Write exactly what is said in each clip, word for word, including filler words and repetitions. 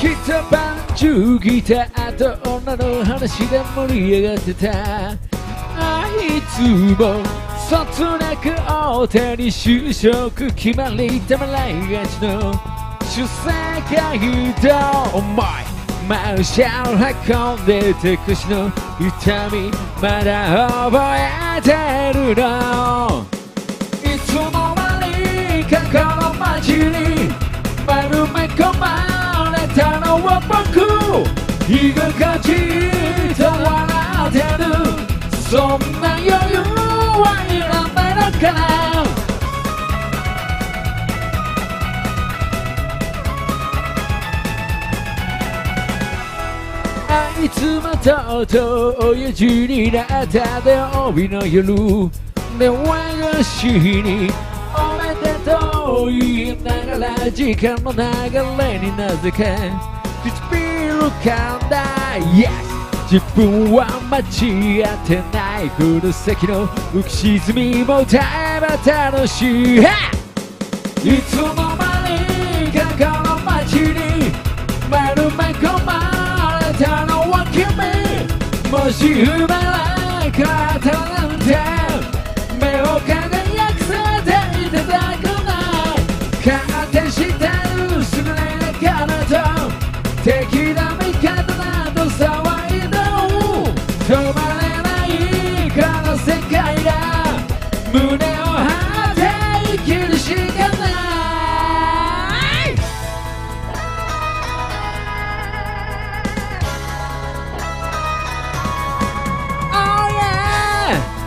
一晩中ギターと女の話で盛り上がってた。あいつもそつなく大手に就職決まりたまらいがちの出世会と思いマンシャン運んでて腰の痛みまだ覚えてるの。いつの間にかこの街に丸め込まれたのは僕。居心地と笑ってるそんな余裕はいらないのかな。あいつもとうとう親父になった土曜日の夜電話越しにおめでとう言いながら時間の流れになぜか唇噛んだ、yes! 自分は間違ってないこの先の浮き沈みも歌えば楽しい。いつの間にかこの街に丸め込まれたのは君。もし生まれ変わったなんて目を輝かせていただくない。勝手してるすぐれな彼女敵な味方など騒いでも止まれないこの世界だ。胸を張って生きるしかない。Oh yeah!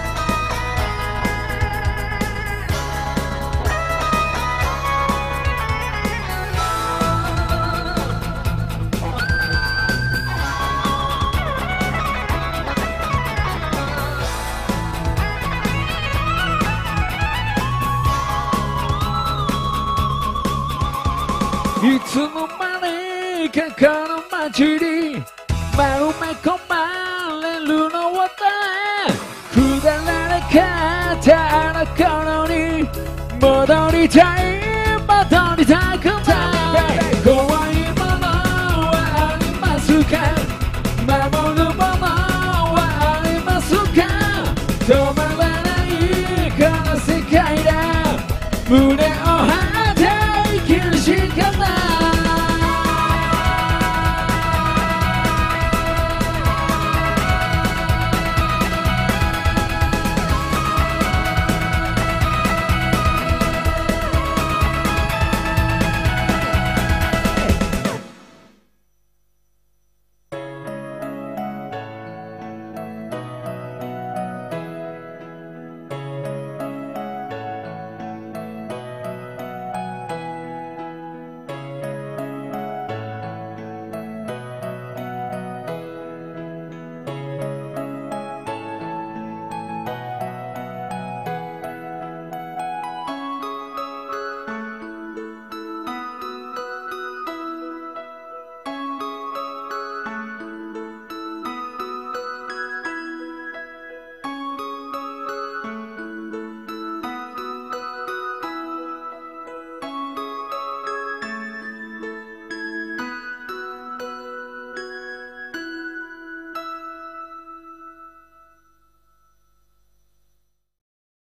いつの間にかこの街に丸め込まれるのは誰。くだらなかったあの頃に戻りたい戻りたく